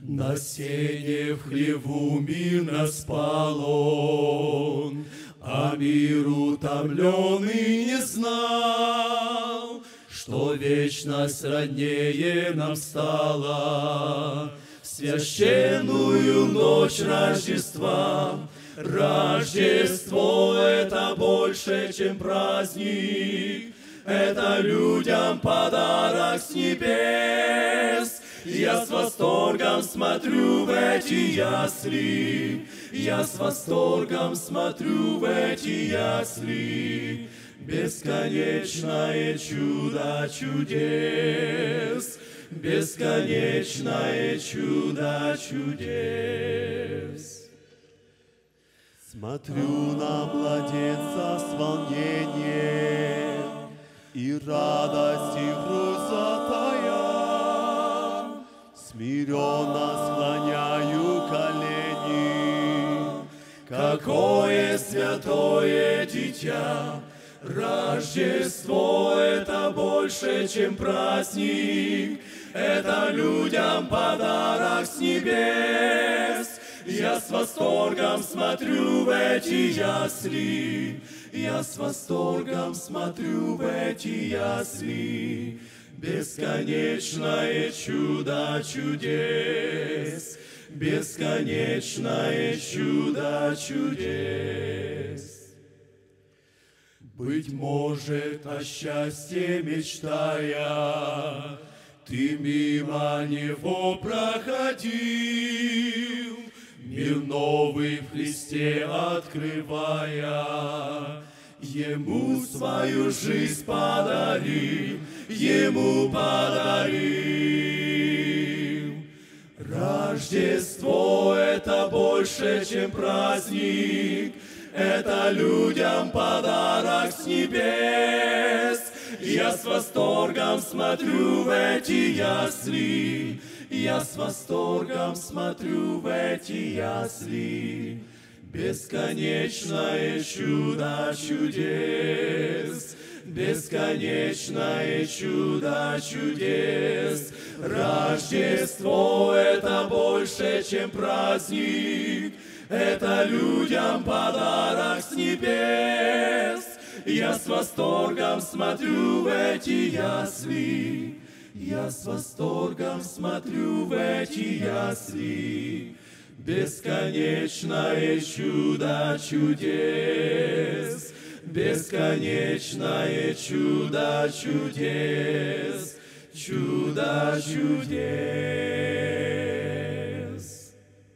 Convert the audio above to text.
На сене в хлеву мирно спал он, а мир утомленный не знал, что вечность роднее нам стала. В священную ночь Рождества. Рождество — это больше, чем праздник, это людям подарок с небес. Я с восторгом смотрю в эти ясли, я с восторгом смотрю в эти ясли. Бесконечное чудо чудес, бесконечное чудо чудес. Смотрю на младенца с волнением и радость и грусть затая. Смиренно склоняю колени. Какое святое дитя! Рождество — это больше, чем праздник, это людям подарок с небес. Я с восторгом смотрю в эти ясли, я с восторгом смотрю в эти ясли. Бесконечное чудо чудес, бесконечное чудо чудес. Быть может, о счастье мечтая, ты мимо него проходил, мир новый в Христе открывая, ему свою жизнь подарил, ему подарил. Рождество — это больше, чем праздник, это людям подарок с небес. Я с восторгом смотрю в эти ясли, я с восторгом смотрю в эти ясли. Бесконечное чудо чудес, бесконечное чудо чудес. Рождество — это больше, чем праздник, это людям подарок с небес. Я с восторгом смотрю в эти ясли, я с восторгом смотрю в эти ясли. Бесконечное чудо чудес, бесконечное чудо чудес, чудо чудес.